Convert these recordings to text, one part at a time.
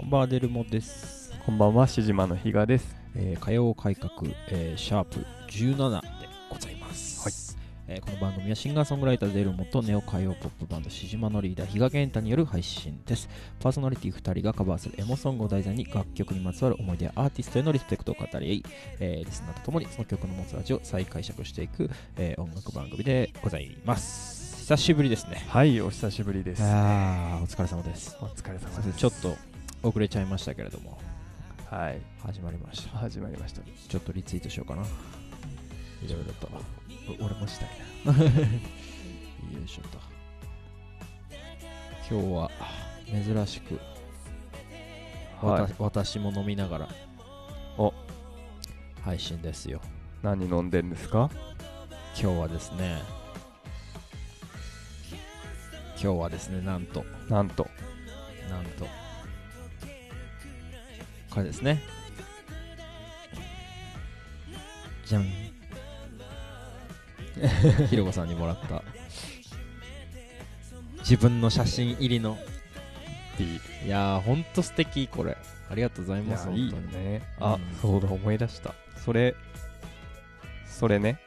んばんは、デルモです。 こんばんは、しじまの比嘉です。 歌謡改革、シャープ17でございます。この番組はシンガーソングライターデルモとネオ歌謡ポップバンドしじまのリーダー比嘉健太による配信です。パーソナリティ2人がカバーするエモソングを題材に楽曲にまつわる思い出やアーティストへのリスペクトを語り合い、リスナーとともにその曲の持つ味を再解釈していく、音楽番組でございます。久しぶりですね。 はい、お久しぶりです。 お疲れ様です。 お疲れ様です。 ちょっと遅れちゃいましたけれども、 はい、 始まりました。 ちょっとリツイートしようかな。いろいろと。 俺もしたいな。 よいしょと。今日は珍しく、私も飲みながら配信ですよ。 何飲んでんですか？ 今日はですね、なんとこれですね。じゃん。ひろこさんにもらった自分の写真入りの T。 いやーほんと素敵。これありがとうございます。 いいよね。そうだ、思い出した。それね、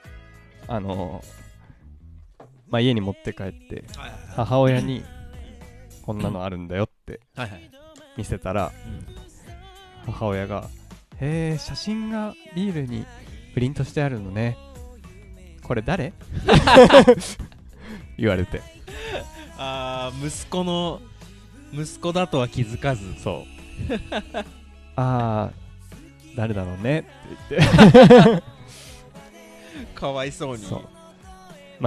家に持って帰って母親にこんなのあるんだよって見せたら、母親が写真がビールにプリントしてあるのね、これ誰？言われて、 息子だとは気づかず、 そう誰だろうねって言ってかわいそうに。 そう、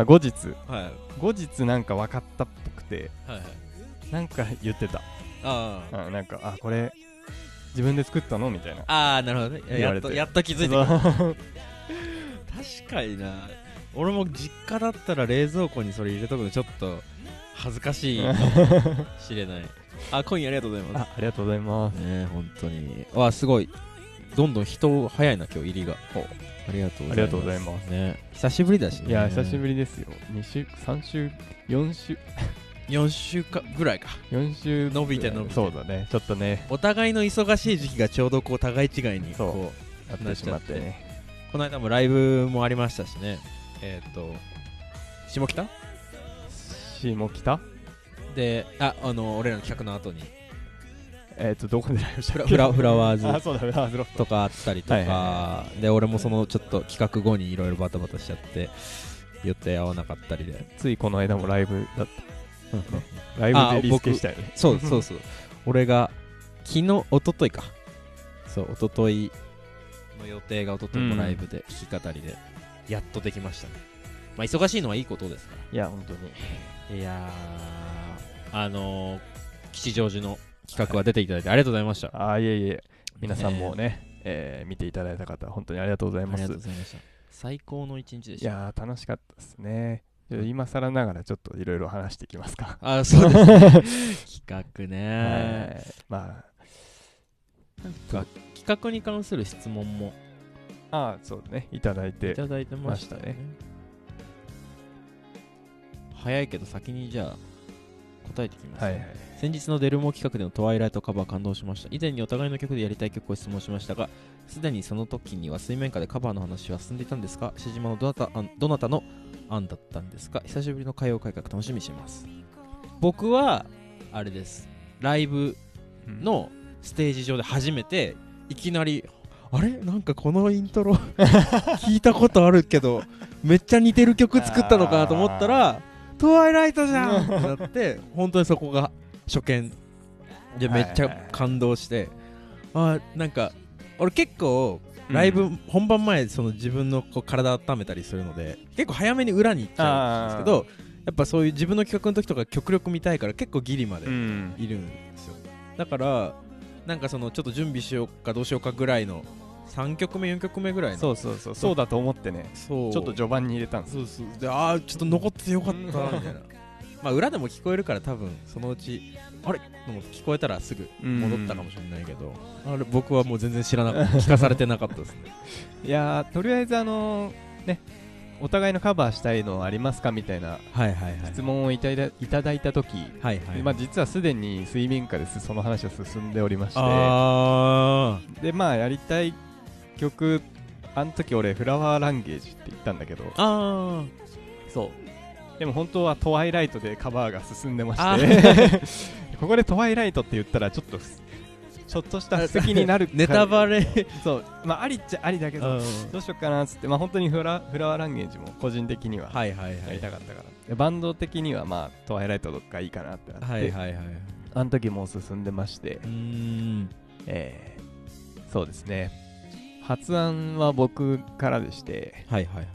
後日なんか分かったっぽくて、なんか言ってた。なんかこれ自分で作ったのみたいな。 なるほどね。 言われてやっと気づいて確かにな。俺も実家だったら冷蔵庫にそれ入れとくのちょっと恥ずかしいかもしれない。コインありがとうございます。 ありがとうございますね。本当にすごい、どんどん人早いな今日入りが。ありがとうございますね。久しぶりだしね。 いや久しぶりですよ。3週 4週かぐらいか。 4週伸びてそうだね。ちょっとね、 お互いの忙しい時期がちょうどこう互い違いにこうやってしまってね。 この間もライブもありましたしね。下北で、俺らの企画の後にどこでライブしたっけ？ フラワーズそうだ、フラワーズロフトとかあったりとかで、俺もそのちょっと企画後にいろいろバタバタしちゃって予定合わなかったりで、 ついこの間もライブだった。ライブでリスケしたよね。 そう俺が一昨日の予定が一昨日のライブで弾き語りでやっとできましたね。忙しいのはいいことですから。 いや本当に。 いや吉祥寺の企画は出ていただいてありがとうございました。 いえ皆さんもね、見ていただいた方本当にありがとうございます。 ありがとうございました。最高の一日でした。 いや楽しかったですね。今更ながらちょっといろいろ話していきますか。 そうですね企画ね、企画に関する質問もそうね、いただいてましたね。早いけど先にじゃあ答えてきます、先日のデルモ企画でのトワイライトカバー感動しました。以前にお互いの曲でやりたい曲を質問しましたが、すでにその時には水面下でカバーの話は進んでいたんですか？しじまのどなたの案だったんですか？久しぶりの歌謡改革楽しみにしています。僕はあれです、ライブのステージ上で初めていきなりなんかこのイントロ聞いたことあるけどめっちゃ似てる曲作ったのかなと思ったらトワイライトじゃんってなって本当にそこが初見でめっちゃ感動して、なんか俺結構ライブ本番前その自分の体温めたりするので結構早めに裏に行っちゃうんですけど、やっぱそういう自分の企画の時とか極力見たいから結構ギリまでいるんですよ。だからなんかそのちょっと準備しようかどうしようかぐらいの3曲目4曲目ぐらいのそうだと思ってね、ちょっと序盤に入れたんです。 でちょっと残っててよかったみたいな裏でも聞こえるから多分そのうち聞こえたらすぐ戻ったかもしれないけど、僕はもう全然聞かされてなかったですね。 いやとりあえずお互いのカバーしたいのありますかみたいな質問をいただいたとき、まあ、実はすでに水面下でその話は進んでおりまして、でまあやりたい曲、あの時俺フラワーランゲージって言ったんだけど、そうでも本当はトワイライトでカバーが進んでましてここでトワイライトって言ったらちょっとした布石になるネタバレそうまあありっちゃありだけど、どうしようかなっつって、まあ本当にフラワーランゲージも個人的にはやりたかったから、でバンド的にはまあトワイライトとかいいかなってなって、あの時もう進んでまして、そうですね、発案は僕からでして、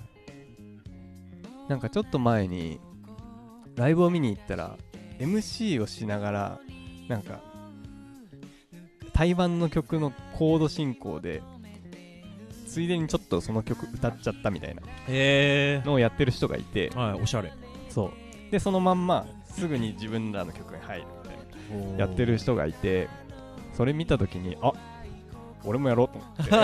なんかちょっと前にライブを見に行ったら MC をしながらなんか台湾の曲のコード進行でついでにちょっとその曲歌っちゃったみたいなのをやってる人がいて、 おしゃれ。 そうでそのまんますぐに自分らの曲に入るみたいなやってる人がいて、それ見た時にあ俺もやろうと思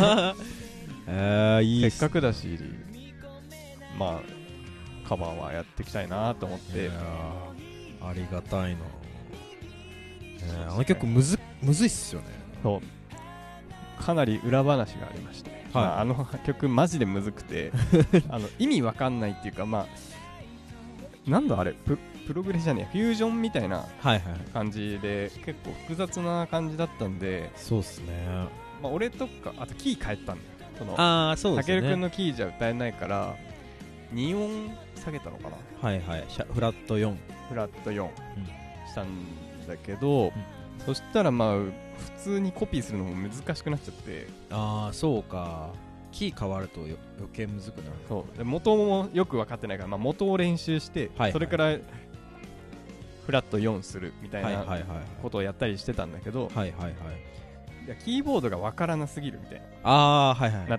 っていいせっかくだしまあカバーはやっていきたいなと思って、 ありがたいな。あの曲むずいっすよね。 そうかなり裏話がありまして、まあ、あの曲マジでむずくて意味わかんないっていうか、まあなんだあれプログレじゃねえフュージョンみたいな感じで、結構複雑な感じだったんで、 そうっすね、 まあ、俺とかあとキー変えたんだよ。そのそうですね、 たけるくんのキーじゃ歌えないから2音下げたのかな、 フラット4 したんだけど、そしたらまあ普通にコピーするのも難しくなっちゃって、 そうか、キー変わると余計むずくなる。 そうで元もよく分かってないから、まあ、元を練習して、それからフラット4するみたいなことをやったりしてたんだけど、いやキーボードが分からなすぎるみたいななって、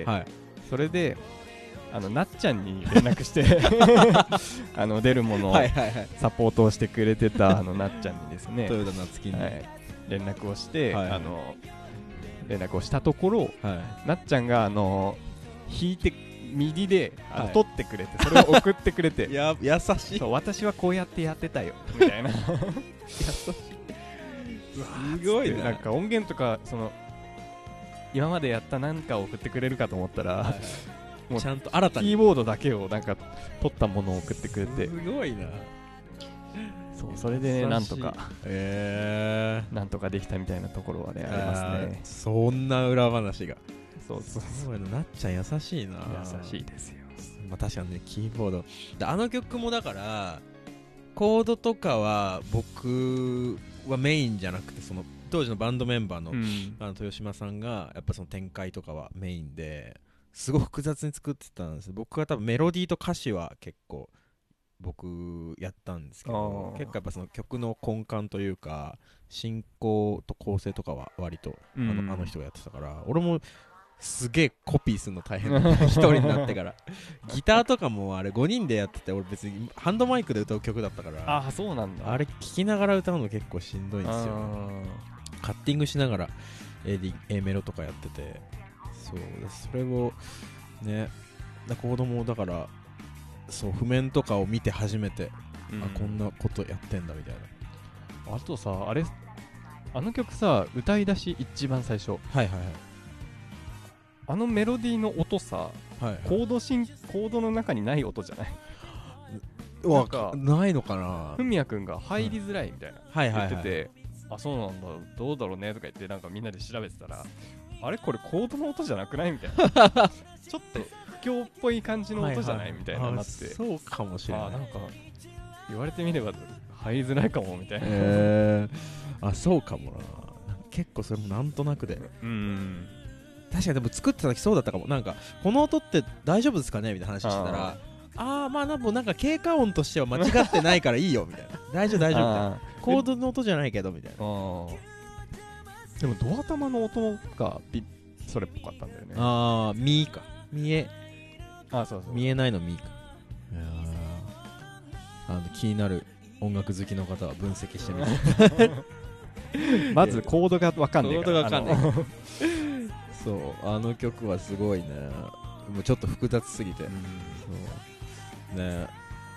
それでなっちゃんに連絡して出るものをサポートをしてくれてたなっちゃんにですね、 豊田夏樹に連絡をして、連絡をしたところ、なっちゃんが弾いてミディで取ってくれて、それを送ってくれて優しい。 そう私はこうやってやってたよみたいな優しいすごいな。 なんか音源とかその今までやった何かを送ってくれるかと思ったら、 もうちゃんと新たにキーボードだけをなんか取ったものを送ってくれて、 すごいな。 それでなんとかなんとかできたみたいなところはねありますね。 そんな裏話が。 そうなっちゃん優しいな。 優しいですよ。 まあ確かにね、キーボードあの曲もだからコードとかは僕はメインじゃなくて、その当時のバンドメンバーの、豊島さんがやっぱその展開とかはメインですごく複雑に作ってたんです。僕は多分メロディーと歌詞は結構僕やったんですけど、結構やっぱその曲の根幹というか進行と構成とかは割とあの人がやってたから、俺もすげえコピーするの大変だった一人になってからギターとかもあれ5人でやってて、俺別にハンドマイクで歌う曲だったから、 そうなんだ。 あれ聴きながら歌うの結構しんどいんですよ。カッティングしながら A メロとかやってて、それをね、コードもだから譜面とかを見て初めて、こんなことやってんだみたいな。 あとさ、あの曲さ、歌い出し一番最初、あのメロディーの音さ、コードの中にない音じゃない？ なんかないのかな。 ふみやくんが入りづらいみたいな言ってて、そうなんだ、どうだろうねとか言って、なんかみんなで調べてたら、あれこれコードの音じゃなくないみたいなちょっと不況っぽい感じの音じゃないみたいななって、 そうかもしれない。 なんか言われてみれば入りづらいかもみたいなそうかもな。結構それもなんとなくで、確かにでも作ってた時そうだったかも。なんかこの音って大丈夫ですかねみたいな話してたら、まあなんか経過音としては間違ってないからいいよみたいな大丈夫みたいな、コードの音じゃないけどみたいな。 でもドア玉の音がそれっぽかったんだよね。 ミーか、見え見えないのミーか。気になる音楽好きの方は分析してみてまずコードが分かんないから。 そう、あの曲はすごいね。 もうちょっと複雑すぎて、そうね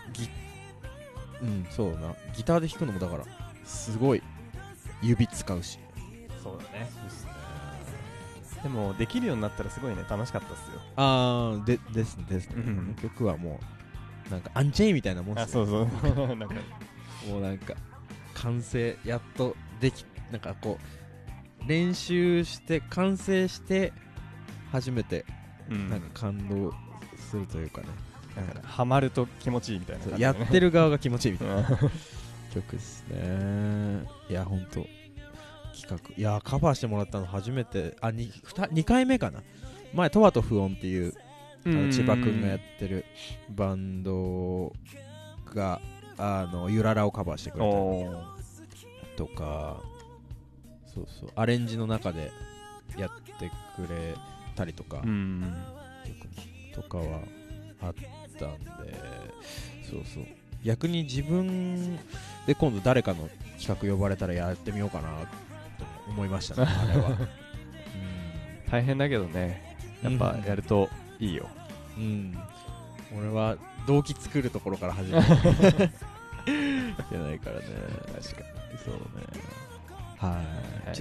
そうな、ギターで弾くのもだからすごい指使うし。 そうだね。そうですね。でもできるようになったらすごいね、楽しかったっすよ。 ですね、この曲はもうなんかアンチェインみたいなもんですよ。 そうなんかもうなんか完成やっとでき、なんかこう練習して完成して初めてなんか感動するというかね、 なんかハマると気持ちいいみたいな感じ、ね、 やってる側が気持ちいいみたいな曲ですね。いやほんと企画、いやカバーしてもらったの初めて、2回目かな。前トワと不音っていう千葉くんがやってるバンドがゆららをカバーしてくれたりとか、そうアレンジの中でやってくれたりとかとかはあったんで、そう逆に自分で今度誰かの企画呼ばれたらやってみようかなと思いましたね。あれは大変だけどね、やっぱやるといいよ。 俺は動機作るところから始めないといけないからね。確かにそうね。はい、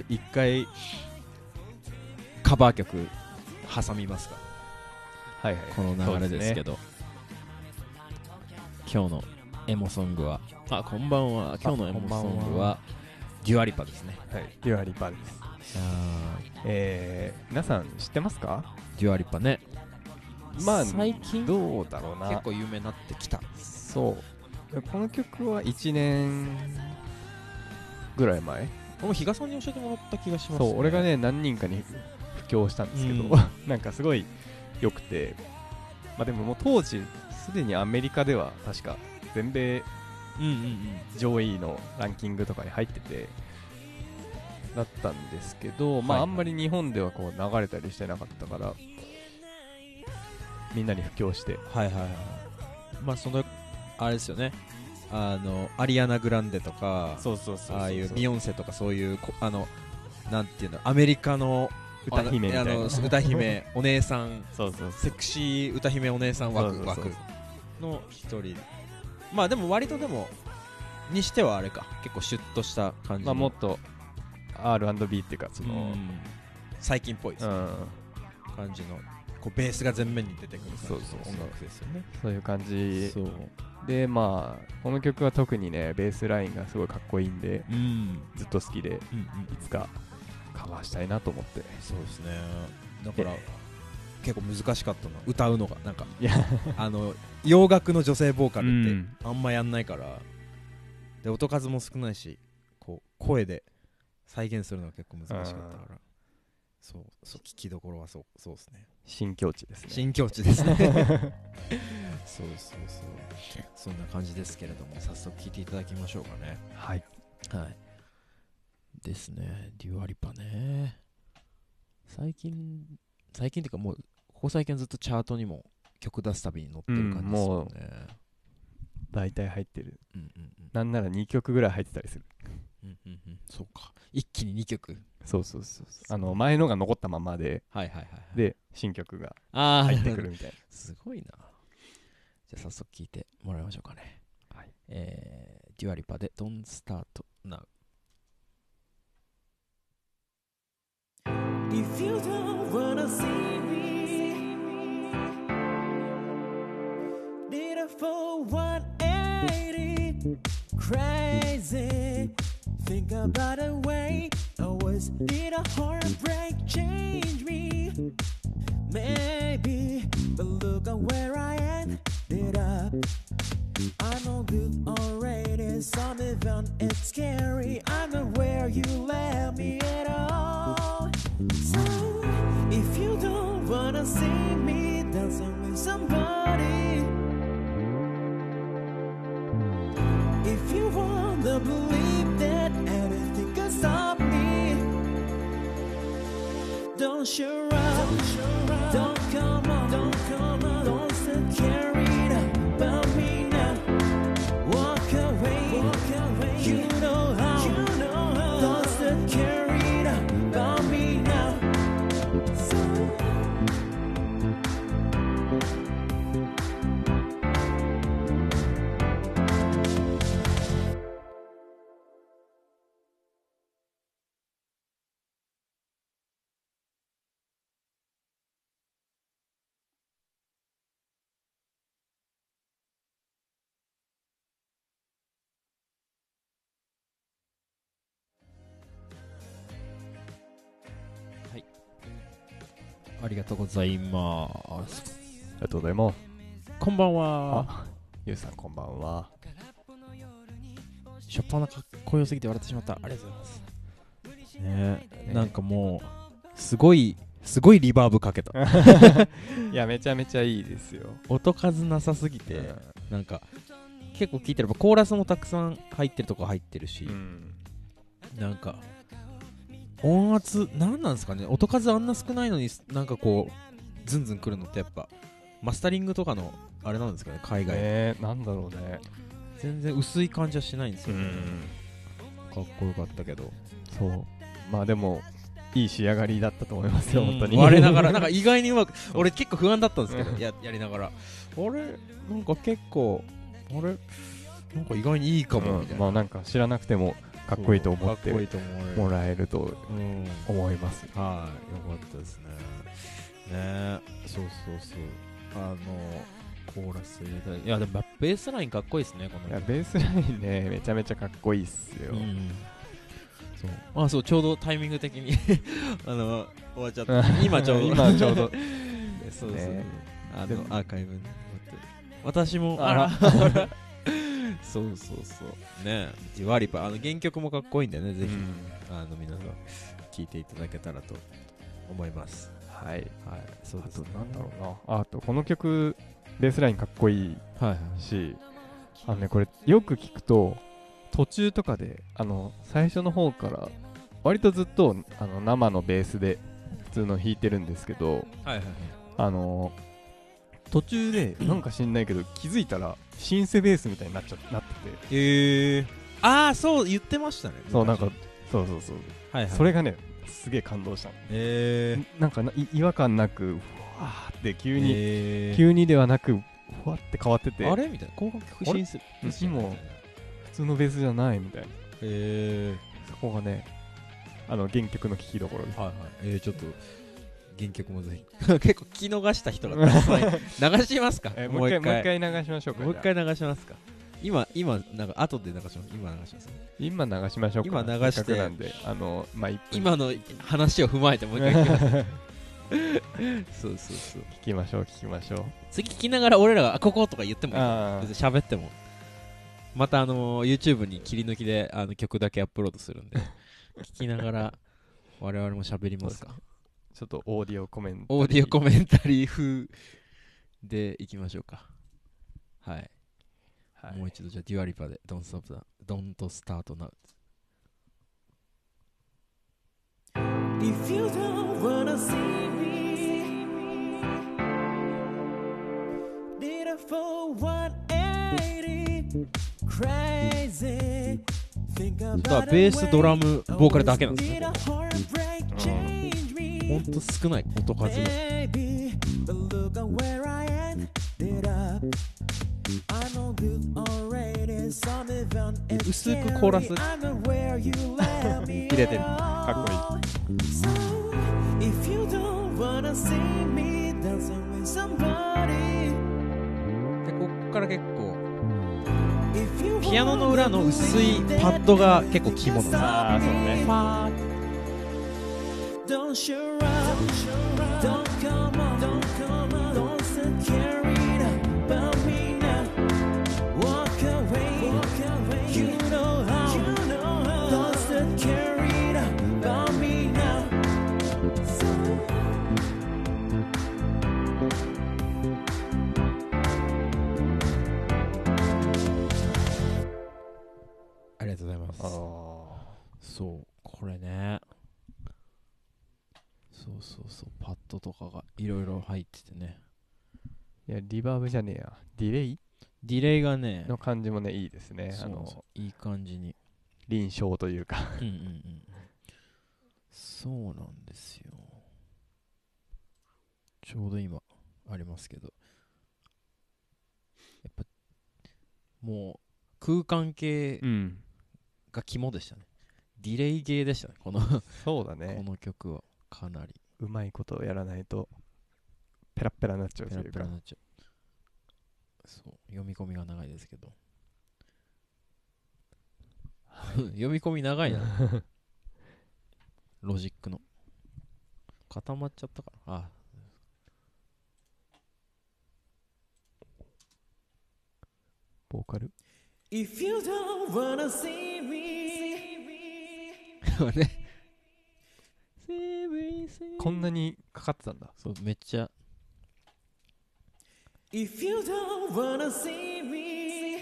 一回カバー曲挟みますか。 はい、 この流れですけど、今日のエモソングはこんばんは。今日のエモソングはデュアリパですね。 はい、デュアリパです。皆さん知ってますか？ デュアリパね。 まあ最近どうだろうな、 結構有名になってきた。 そうこの曲は1年ぐらい前、 もう比嘉さんに教えてもらった気がします、 ね。そう俺がね何人かに布教したんですけど、なんかすごい良くて、でももう当時すでにアメリカでは確か全米上位のランキングとかに入っててだったんですけど、あんまり日本ではこう流れたりしてなかったからみんなに布教して、 そのあれですよね、アリアナ・グランデとか、ああいうビヨンセとか、そういうなんていうの、アメリカの歌姫みたいな歌姫お姉さんそうセクシー歌姫お姉さん枠の一人。でも割とでもにしてはあれか、結構シュッとした感じの、 もっと R&B っていうかその最近っぽいですね、感じのこうベースが前面に出てくる感じの音楽ですよね。 そういう感じで、この曲は特にねベースラインがすごいかっこいいんで、ずっと好きで、いつかカバーしたいなと思って。 そうですね。だから結構難しかったな、歌うのが。なんか洋楽の女性ボーカルってあんまやんないから、で音数も少ないし、こう声で再現するのが結構難しかったから、そう聞きどころはそうですね。 新境地ですね。 新境地ですね。そうそんな感じですけれども、早速聴いていただきましょうかね。 はいですね。デュアリパね、最近っていうかもうここ最近ずっとチャートにも曲出すたびに載ってる感じですよね。 大体入ってる、なんなら2曲ぐらい入ってたりする。 そうか、一気に2曲。 そう前のが残ったままで、で新曲が入ってくるみたいな。 すごいな。じゃあ早速聴いてもらいましょうかね。デュアリパで Don't Start Now。 If you don't wanna see me, did a full 180, crazy. Think about the way I was. Did a heartbreak change me? Maybe, but look at where I ended up. I'm no good already. Some event it's scary. I'm not where you left me at all. So if you don't wanna see me dancing with somebody, if you wanna believe that anything can stop me, don't show up, don't come on, don't sit carried about me now. Walk away, you know how, don't sit carried about me now. So ありがとうございます。 ありがとうございます。 こんばんは。 ゆうさんこんばんは。 しょっぱなかっこよすぎて笑ってしまった。ありがとうございますね。なんかもうすごいリバーブかけたいやめちゃめちゃいいですよ。 音数なさすぎて、なんか結構聞いてればコーラスもたくさん入ってるとこ入ってるし、なんか音圧なんなんですかね。音数あんな少ないのになんかこうズンズンくるのってやっぱマスタリングとかのあれなんですかね、海外。 なんだろうね。 全然薄い感じはしないんですよね。かっこよかったけど。 そう。まあでもいい仕上がりだったと思いますよ、本当に。 我ながらなんか意外にうまく俺結構不安だったんですけど、やりながらあれなんか結構あれなんか意外にいいかもみたいな。 まあなんか知らなくてもかっこいいと思ってもらえると思います。 はい、よかったですね。ね、そうコーラス入れたい。いやでもベースラインかっこいいですね、この。 いやベースラインねめちゃめちゃかっこいいっすよ。 そうちょうどタイミング的に終わっちゃった。今ちょうどそうですアーカイブに私もそうね、デュアリパ原曲もかっこいいんでね、ぜひ皆さん聴いていただけたらと思います。はい、そうですね。 あとなんだろうな、あとこの曲ベースラインかっこいいし、これよく聞くと途中とかで最初の方から割とずっと生のベースで普通の弾いてるんですけど、途中でなんか知んないけど気づいたらシンセベースみたいになってて、 そう言ってましたね。 そうなんかそう、それがねすげえ感動したの。なんか違和感なくふわーって急にではなくふわって変わってて、 あれみたいな、交換曲シンセも普通のベースじゃないみたいな。そこがね原曲の聴きどころです。 ちょっと原曲もぜひ結構聞き逃した人がたくさん流しますか。 もう一回流しましょうか。 もう一回流しますか。今なんか後で流します。 今流しましょうか。 今流してなんで今の話を踏まえてもう一回聞きますそう聞きましょう次聞きながら俺らがこことか言ってもいい、別に喋ってもまたYouTube に切り抜きで曲だけアップロードするんで聞きながら我々も喋りますか。 ちょっとオーディオコメンタリー風でいきましょうか。はい、もう一度じゃあデュアリパで Don't Start Now。 If you don't wanna see me, did I for 180 crazy? ベースドラムボーカルだけなんですね。ほんと少ない音数が。薄くコーラス入れてる。かっこいい。でこっから結構ピアノの裏の薄いパッドが結構肝なんです。そうね。Don't show up, don't come on, don't sit carried about me now. Walk away, you know how. Don't sit carried about me now. ありがとうございます。そうこれね。そうパッドとかがいろいろ入っててね。 いやリバーブじゃねえや、ディレイがねの感じもねいいですね。 いい感じに臨床というかそうなんですよ。ちょうど今ありますけど、やっぱもう空間系が肝でしたね。ディレイ系でしたね、このそうだね。 この曲はかなりうまいことをやらないとペラペラになっちゃうというか。ペラペラになっちゃう。 そう読み込みが長いですけど読み込み長いなロジックの固まっちゃったから。 ボーカル If you don't wanna see me ねこんなにかかってたんだ。 そうめっちゃ If you don't wanna see me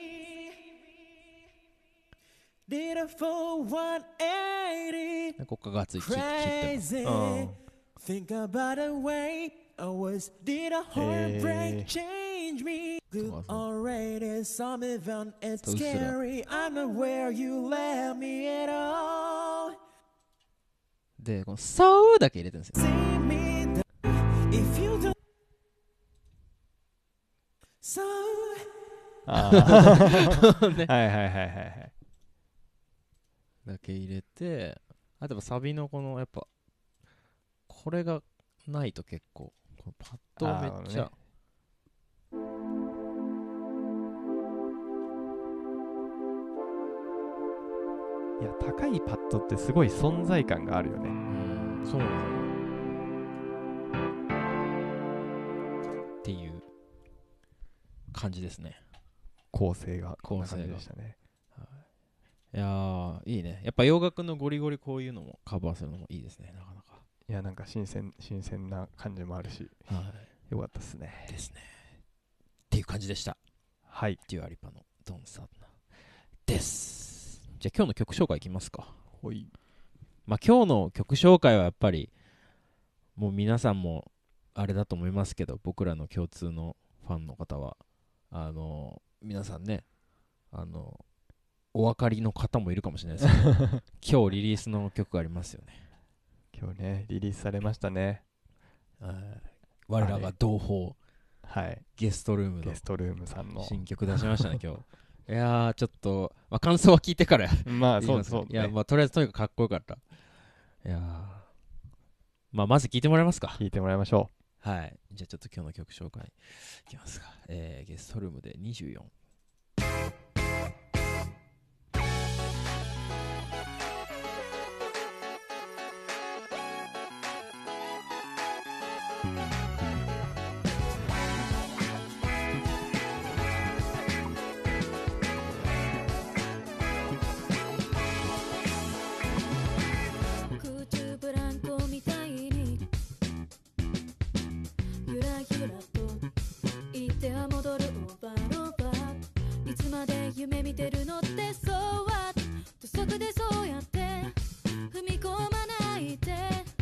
Did a full 180 ここが熱い切って Crazy Think about the way I was Did a heartbreak change me Good already Some event it's scary I'm not where you left me at all でこのそうだけ入れてるんですよ See me If you don't So はいはいはいはいはいだけ入れて、あとサビのこのやっぱこれがないと結構このパッドめっちゃ、 いや高いパッドってすごい存在感があるよね。 そうなんですよっていう感じですね。 構成がこんな感じでしたね。 いやーいいね。やっぱ洋楽のゴリゴリこういうのもカバーするのもいいですね。なかなか。 いやなんか新鮮な感じもあるし、 はい、 よかったですね。 ですね。っていう感じでした。 はい。 デュアリパのドンサーナです。じゃあ今日の曲紹介いきますか。 ほい。 まあ今日の曲紹介はやっぱりもう皆さんもあれだと思いますけど、僕らの共通のファンの方は皆さんねお分かりの方もいるかもしれないですけど今日リリースの曲がありますよね。 今日ねリリースされましたね。 我らが同胞、 はい、 ゲストルームさんの新曲出しましたね今日。いやーちょっと、まあ、感想は聞いてからまあそうそう、ね、 いやまあとりあえずとにかくかっこよかった。いやまあまず聞いてもらえますか。 聞いてもらいましょう。はい、じゃあちょっと今日の曲紹介いきますか。ゲストルームで24。 夢見てるのってそうは土足でそうやって踏み込まないで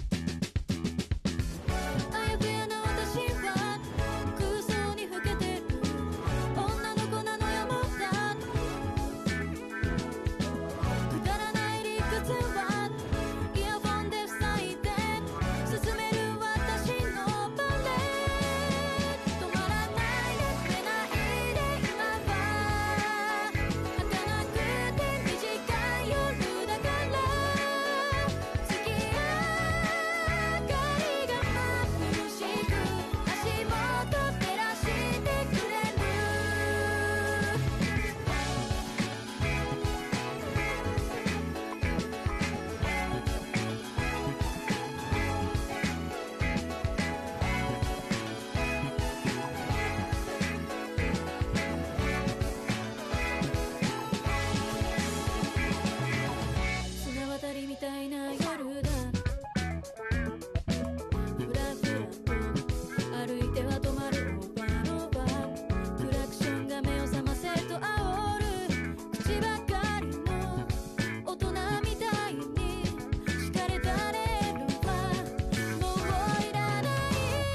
あやふやな私は空想にふけてる女の子なのよもうだくだらない理屈はイヤホンで塞いで進める私のバレエ止まらないで触れないで今は儚くて短い夜だから月明かりが眩しく足元照らしてくれる綱渡りみたいな夜だふらふらと歩いては止まるオーバーオーバークラクションが目を覚ませと煽る口ばかりの大人みたいに敷かれたレールはもういらない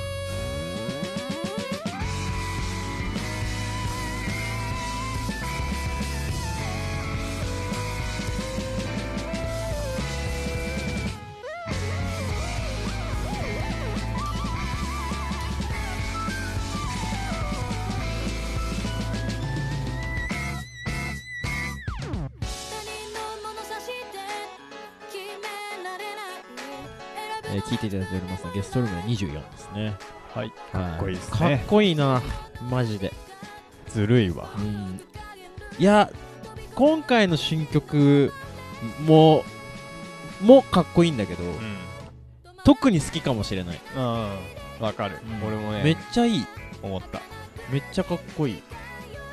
他人の物差しで決められない聞いていただいておりますのはゲストルームで24ですね。 う。はい、かっこいいですね。 かっこいいなマジで。 ずるいわ。 いや今回の新曲もかっこいいんだけど、特に好きかもしれない。 わかる、俺もねめっちゃいい。 思った。 めっちゃかっこいい。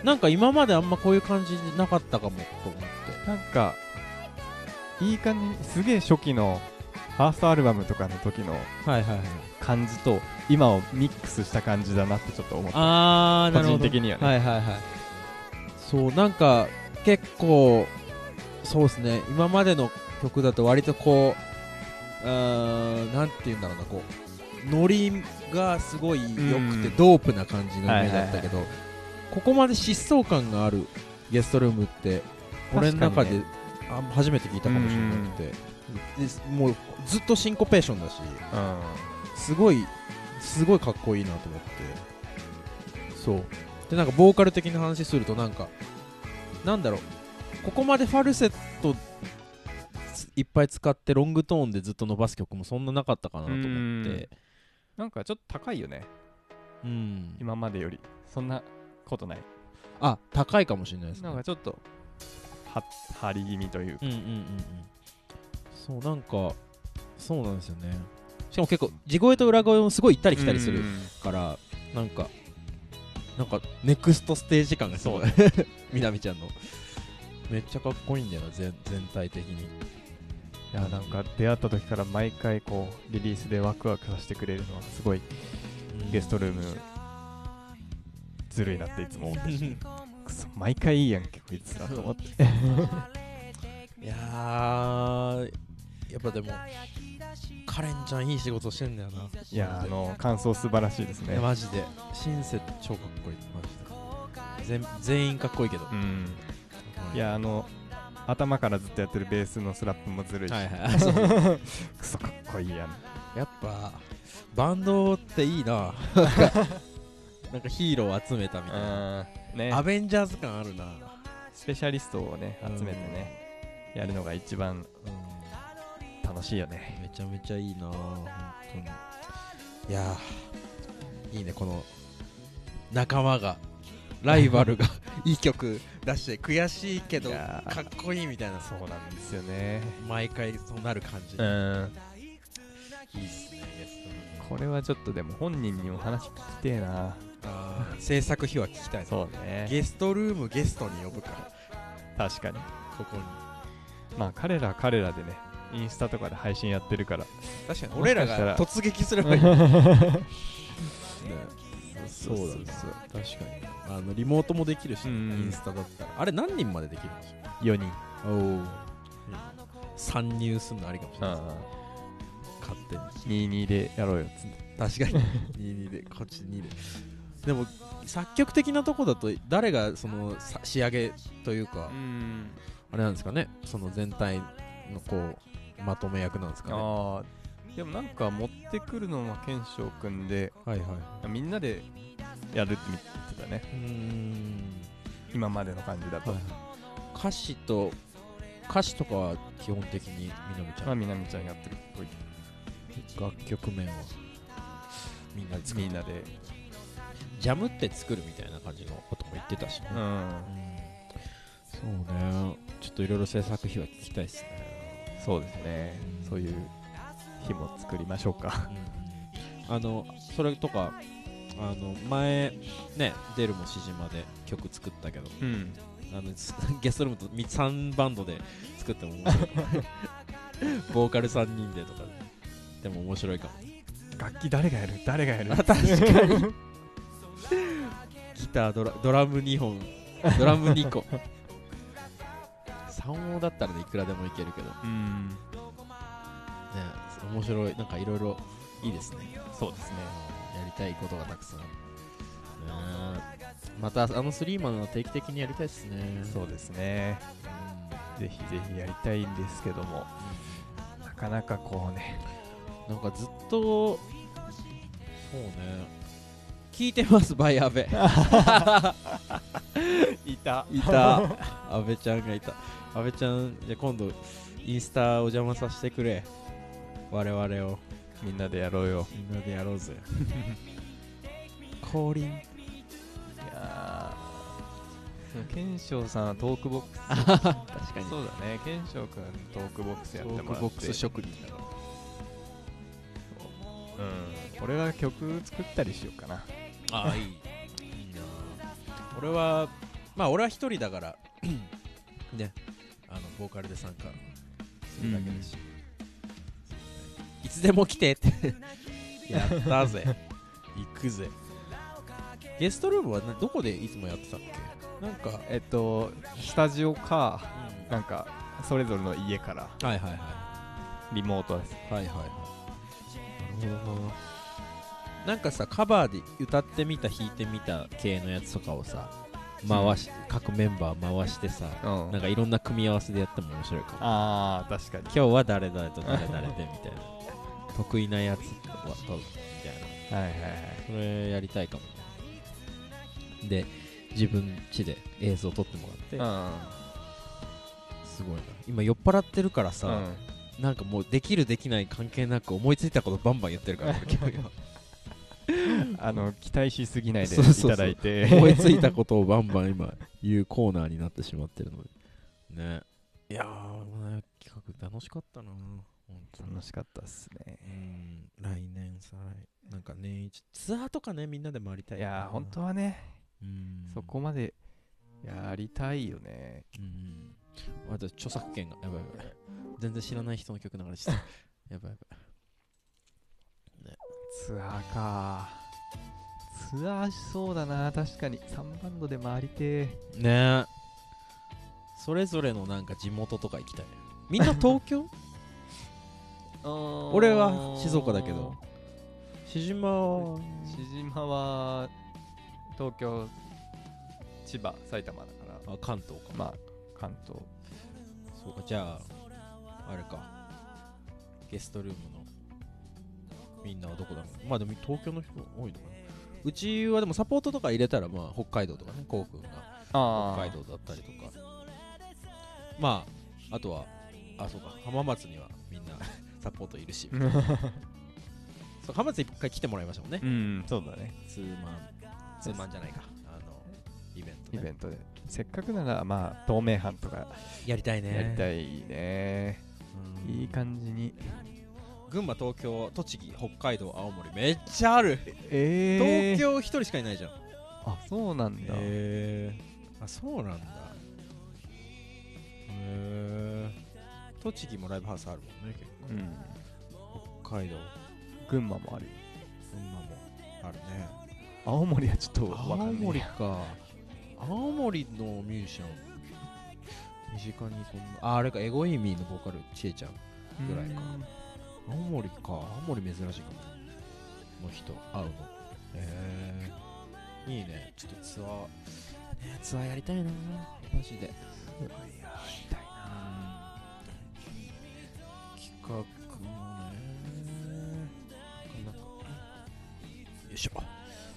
なんか今まであんまこういう感じなかったかもと思って。 なんかいい感じ、すげえ初期のファーストアルバムとかの時の感じと今をミックスした感じだなってちょっと思った。 あー、なるほど。 個人的にはね。 はいはいはい。そう、なんか結構そうですね、今までの曲だと割とこう、なんていうんだろうな、こうノリがすごい良くてドープな感じのイメージだったけど、ここまで疾走感があるゲストルームって俺の中で、初めて聞いたかもしれなくて、でもうずっとシンコペーションだし、すごいかっこいいなと思って。そうで、なんかボーカル的な話すると、なんかなんだろう、ここまでファルセットいっぱい使ってロングトーンでずっと伸ばす曲もそんななかったかなと思って。 なんかちょっと高いよね、今までより。そんなことない。 あ、高いかもしれないですね。 なんかちょっと張り気味というか、 そう、なんかそうなんですよね。しかも結構地声と裏声もすごい行ったり来たりするから、なんかネクストステージ感がすごいみなみちゃんのめっちゃかっこいいんだよな、全体的に。 いや、なんか出会った時から毎回こうリリースでワクワクさせてくれるのはすごい、ゲストルームずるいなっていつも思ってるくそ毎回いいやんけこいつだと思っていやー、やっぱでもカレンちゃんいい仕事してんだよな。 いや、感想素晴らしいですね。 マジでシンセ超かっこいい、マジで。全員かっこいいけど、 いや、頭からずっとやってるベースのスラップもずるいし、クソかっこいいやん。 やっぱバンドっていいななんかヒーローを集めたみたいな、ね、アベンジャーズ感あるな。 スペシャリストをね集めてね、やるのが一番、楽しいよね。 めちゃめちゃいいな、本当に。いやー、いいね、この仲間が、ライバルがいい曲出して悔しいけどかっこいいみたいな。 そうなんですよね、 毎回そうなる感じ。いいっすね、ゲスト。 これはちょっとでも本人にも話聞きてえな。 制作費は聞きたい。 そうね、 ゲストルームゲストに呼ぶから。 確かにここに。 まあ彼らでね、インスタとかで配信やってるから、 確かに俺らが突撃すればいいそうなんですよ、確かに。リモートもできるし、インスタだったら。あれ何人までできるんですか？4人。参入するのありかもしれない。勝手に 22でやろうよっつって。 確かに22で、こっち2で。でも作曲的なとこだと誰がその仕上げというか、あれなんですかね、その全体のこうまとめ役なんですかね。 でもなんか持ってくるのは健翔くんで、みんなでやるって言ってたね。今までの感じだと、 歌詞とかは基本的にみなみちゃんやってるっぽい。 楽曲面はみんなでジャムって作るみたいな感じのことも言ってたしね。そうね、ちょっといろいろ制作費は聞きたいですね。 そうですね、そういう日も作りましょうか。 それとか前ね、デルもしじまで曲作ったけど、ゲストルームと3バンドで作っても面白いボーカル3人でとかでも面白いかも。 楽器誰がやる確かにギタードラム2本ドラム2個3音だったらね、いくらでもいけるけど、面白い。なんかいろいろいいですね。 そうですね、 やりたいことがたくさんある。また3マンは定期的にやりたいですね。 そうですね、ぜひぜひやりたいんですけども、なかなかこうね、 なんかずっとそうね、聞いてますバイアベいた阿部ちゃんがいた。阿部ちゃん、じゃあ今度インスタお邪魔させてくれ、我々を。 みんなでやろうよ。 みんなでやろうぜ降臨。いやー、健翔さんはトークボックス確かにそうだね、健翔くんトークボックスやってもらって、 トークボックス職人だから。 俺は曲作ったりしようかな。 いいな。俺はまあ俺は一人だからね、ボーカルで参加するだけだし、いつでも来てってやったぜ行くぜ。ゲストルームはどこでいつもやってたっけ？なんかスタジオか、なんかそれぞれの家からはいはいはリモートです。 はいはいはい。なるほどな。なんかさ、カバーで歌ってみた弾いてみた系のやつとかをさ回し、各メンバー回してさ、なんかいろんな組み合わせでやっても面白いかも。 ああ確かに。 今日は誰々と誰々でみたいな得意なやつはどうみたいな、 はいはいはい、 それやりたいかも。で自分家で映像撮ってもらって、すごいな。今酔っ払ってるからさ、なんかもうできるできない関係なく思いついたことバンバン言ってるから今日期待しすぎないでいただいて思いついたことをバンバン今言うコーナーになってしまってるのでね。いやー、企画楽しかったな。 楽しかったっすね。 来年再来なんか年一ツアーとかね、みんなで回りたい。 いやー本当はね、そこまでやりたいよね。私著作権がやばいやばい、全然知らない人の曲流れしてやばいやばい、ね、 ツアーか。ツアーしそうだな。確かに3バンドで回りてーね。それぞれのなんか地元とか行きたい。みんな東京俺は静岡だけど、しじまは東京、千葉、埼玉だから。 あ、関東か。 まあ関東。 そうか、じゃああれか、ゲストルームのみんなはどこだろう。まあでも東京の人多いのかな。うちはでもサポートとか入れたら、まあ北海道とかね、こうくんが北海道だったりとか、まああとはそうか、浜松にはみんなサポートいるしそう、浜松一回来てもらいましたもんね。 そうだね。 ツーマンじゃないか、イベント、ね、 イベントでせっかくならまあ東名阪とかやりたいね。 やりたいね。いい感じに。 群馬、東京、栃木、北海道、青森、めっちゃある。東京一人しかいないじゃん。 あ、そうなんだ。 あ、そうなんだ。栃木もライブハウスあるもんね、結構。北海道、 群馬もある。 群馬もあるね。 青森はちょっとわかんない。 青森か。青森のミュージシャン身近にそんな、あれか、エゴイミーのボーカルちえちゃんぐらいか。青森か。青森珍しいかも。の人会うの。いいね。ちょっとツアー、ツアーやりたいなマジで。やりたいな。企画もね、なかなか。よいしょ。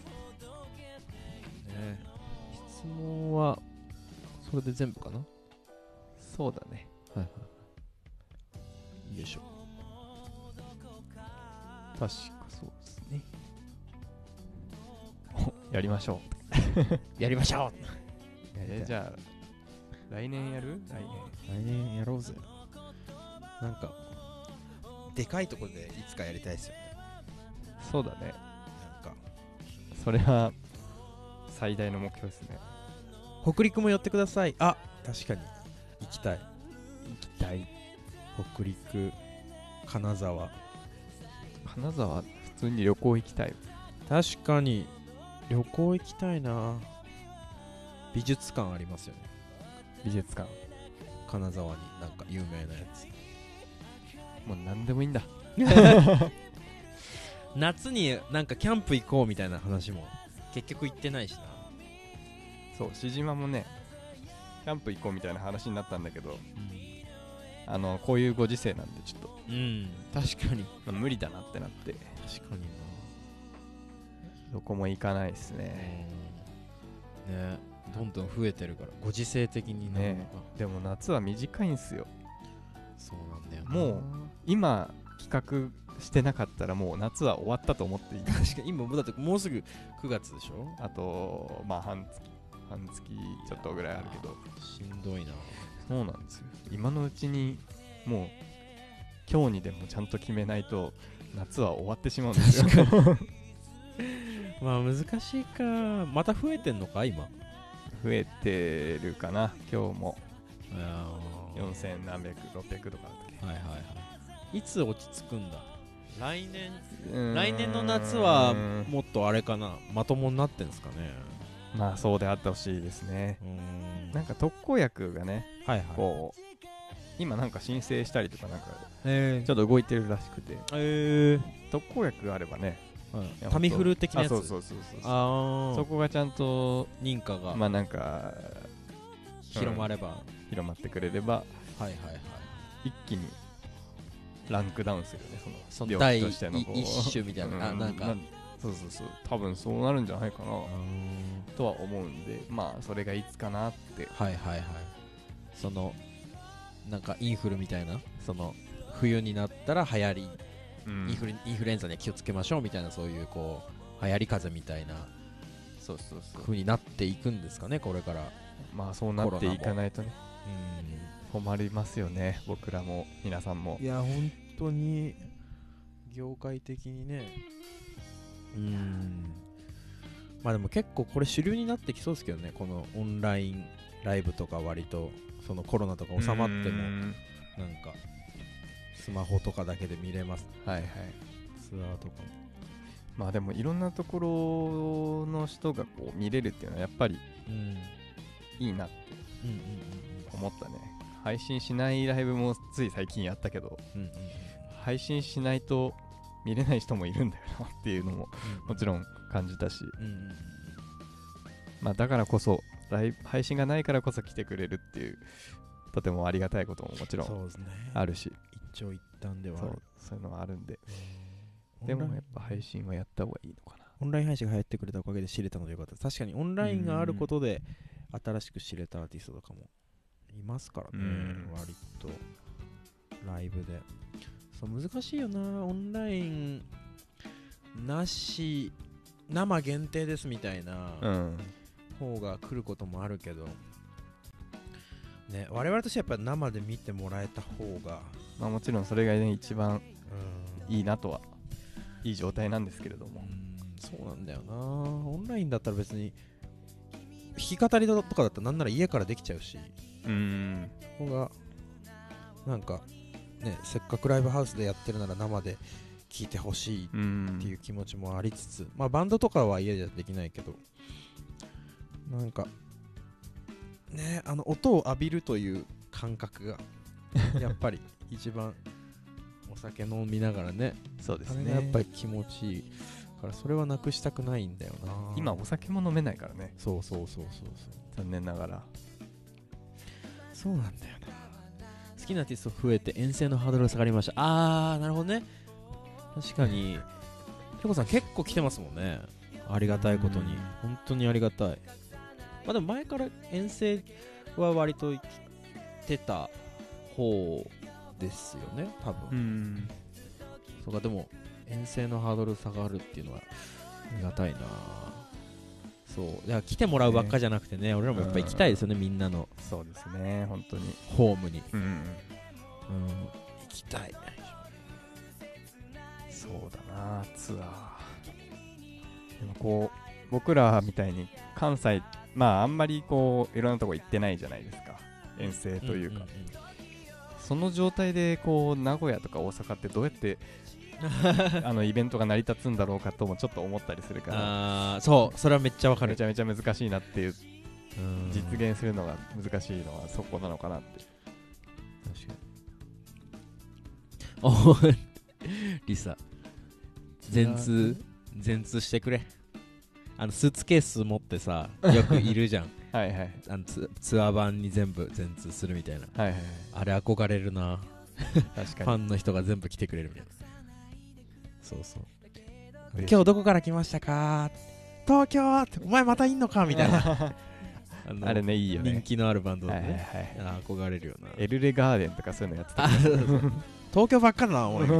質問はそれで全部かな。 そうだね。 はいはい。よいしょ。 確かそうですね。やりましょうやりましょうじゃあ来年やる？ 来年やろうぜ。なんかでかいところでいつかやりたいですよね。 そうだね。なんかそれは最大の目標ですね。 北陸も寄ってください。あ、確かに行きたい。北陸、金沢普通に旅行行きたい。 確かに旅行行きたいな。美術館ありますよね。 美術館、 金沢になんか有名なやつ。 もう何でもいいんだ夏になんかキャンプ行こうみたいな話も結局行ってないしな。 そう、しじまもねキャンプ行こうみたいな話になったんだけど、こういうご時世なんでちょっと、 確かに、 無理だなってなって。 確かにな。 どこも行かないですね。 ね、どんどん増えてるからご時世的にね。 でも夏は短いんすよ。 そうなんだよな。 もう今企画してなかったらもう夏は終わったと思っていい。 確かに今だってもうすぐ9月でしょ。 あとまあ半月ちょっとぐらいあるけど、 しんどいな。 そうなんですよ。今のうちにもう今日にでもちゃんと決めないと夏は終わってしまうんですよ。 まあ難しいか。また増えてんのか今。 増えてるかな。今日も4000何百600とかだったっけ。 はいはいはい。いつ落ち着くんだ。来年の夏はもっとあれかな、まともになってんすかね。 まあそうであってほしいですね。なんか特効薬がね、 はいはい、 こう今なんか申請したりとかなんかちょっと動いてるらしくて、特効薬があればね、 タミフル的なやつ。 そうそこがちゃんと認可がまあなんか広まってくれれば、はいはいはい、一気にランクダウンするよね、その病気としてのこう一種みたいな、なんかそう多分そうなるんじゃないかなとは思うんで、まあそれがいつかなって。 はいはいはい。そのなんかインフルみたいな、その冬になったら流行り、インフルエンザには気をつけましょうみたいな、そういうこう流行り風邪みたいな風になっていくんですかね、これから。 まあそうなっていかないとね、困りますよね、僕らも皆さんも。 いや本当に業界的にね。まあでも結構これ主流になってきそうですけどね、このオンラインライブとか。割とそのコロナとか収まってもなんかスマホとかだけで見れます。 はいはい。 ツアーとかも。 まあでもいろんなところの人がこう見れるっていうのはやっぱりいいなって思ったね。配信しないライブもつい最近やったけど、配信しないと見れない人もいるんだよなっていうのももちろん感じたし、まあだからこそ配信がないからこそ来てくれるっていう、とてもありがたいことももちろんあるし、 一長一短ではある。 そういうのはあるんで、でもやっぱ配信はやった方がいいのかな。 オンライン配信が流行ってくれたおかげで知れたのでよかった。確かにオンラインがあることで新しく知れたアーティストとかもいますからね、割とライブで。そう難しいよな、オンラインなし生限定ですみたいな方が来ることもあるけどね、我々としてはやっぱ生で見てもらえた方が、 まあもちろんそれがね一番いいなとは、いい状態なんですけれども。 そうなんだよな。オンラインだったら別に弾き語りとかだったらなんなら家からできちゃうし、ここがなんかね、せっかくライブハウスでやってるなら生で聴いてほしいっていう気持ちもありつつ、まあバンドとかは家じゃできないけど、なんかね、音を浴びるという感覚がやっぱり一番お酒飲みながらね、 そうですね、 あれがやっぱり気持ちいいから、それはなくしたくないんだよな。 今お酒も飲めないからね。 そう残念ながら。 そうなんだよな。好きなアーティスト増えて遠征のハードルが下がりました。なるほどね。確かにひょこさん結構来てますもんね、ありがたいことに。本当にありがたい。まあでも前から遠征は割と来てた方ですよね、多分。そうか、でも遠征のハードル下がるっていうのはありがたいな。そう、いや来てもらうばっかじゃなくてね、俺らもやっぱ行きたいですよね、みんなの。 そうですね、本当にホームに。行きたい。 そうだな、ツアー。でもこう僕らみたいに関西、まああんまりこういろんなとこ行ってないじゃないですか、遠征というか。その状態でこう名古屋とか大阪ってどうやってイベントが成り立つんだろうかともちょっと思ったりするから。 そう、それはめっちゃわかる。 めちゃめちゃ難しいなっていう、実現するのが難しいのはそこなのかなって。 確かに。リサ全通してくれ。スーツケース持ってさ、よくいるじゃん。 はいはい。 ツアー版に全部全通するみたいな。 はいはいはい。 あれ憧れるな。 確かに。 ファンの人が全部来てくれるみたいな。そうそう。今日どこから来ましたか？東京って、お前またいんのかみたいな。 あれね、いいよね。 人気のあるバンドでね。憧れるよな。 エルレガーデンとかそういうのやってた。 東京ばっかだな、おい。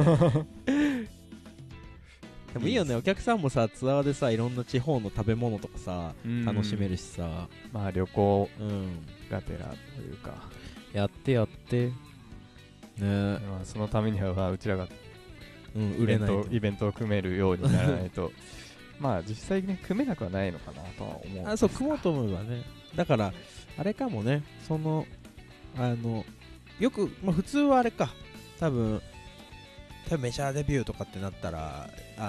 でもいいよね、お客さんもさ、ツアーでさ、いろんな地方の食べ物とかさ、楽しめるしさ。 まあ旅行がてらというか。 やって。ね、 まあそのためにはうちらがイベントを組めるようにならないとまあ実際ね組めなくはないのかなとは思う。 そう、組もうと思えばね。 だからあれかもね、よく、普通はあれか、多分メジャーデビューとかってなったら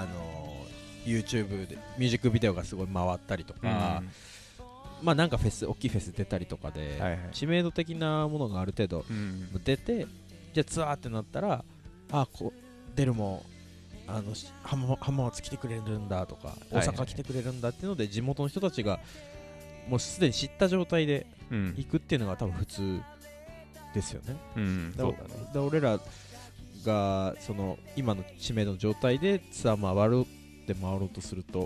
YouTube でミュージックビデオがすごい回ったりとか、なんか大きいフェス出たりとかで、知名度的なものがある程度出て、じゃあツアーってなったら、出るも浜松来てくれるんだとか、大阪来てくれるんだっていうので、地元の人たちがもうすでに知った状態で行くっていうのが多分普通ですよね。 そうだね。 俺らが今の知名度の状態でツアー回ろうとすると、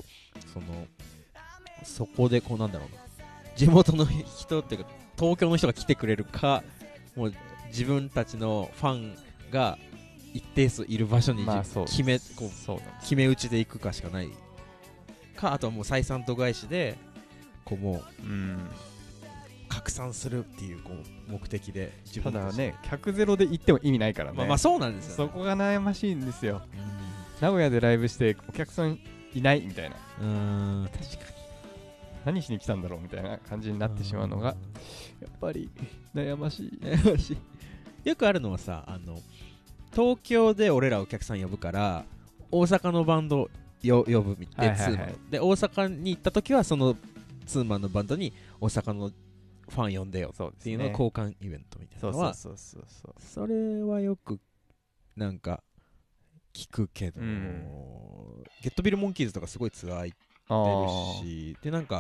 そこでなんだろうな、地元の人っていうか東京の人が来てくれるか、もう自分たちのファンが一定数いる場所に決め打ちで行くかしかないか、あとはもう採算度外視でもう拡散するっていう目的で。 ただね、客ゼロで行っても意味ないからね。 そうなんですよ、 そこが悩ましいんですよ。名古屋でライブしてお客さんいないみたいな、 確かに何しに来たんだろうみたいな感じになってしまうのがやっぱり悩ましい。 よくあるのはさ、東京で俺らお客さん呼ぶから大阪のバンド呼ぶみたいな、ツーマンで大阪に行った時はそのツーマンのバンドに大阪のファン呼んでよっていうのが交換イベントみたいなのは、それはよくなんか聞くけど、ゲットビルモンキーズとかすごいツアー行ってるし、でなんか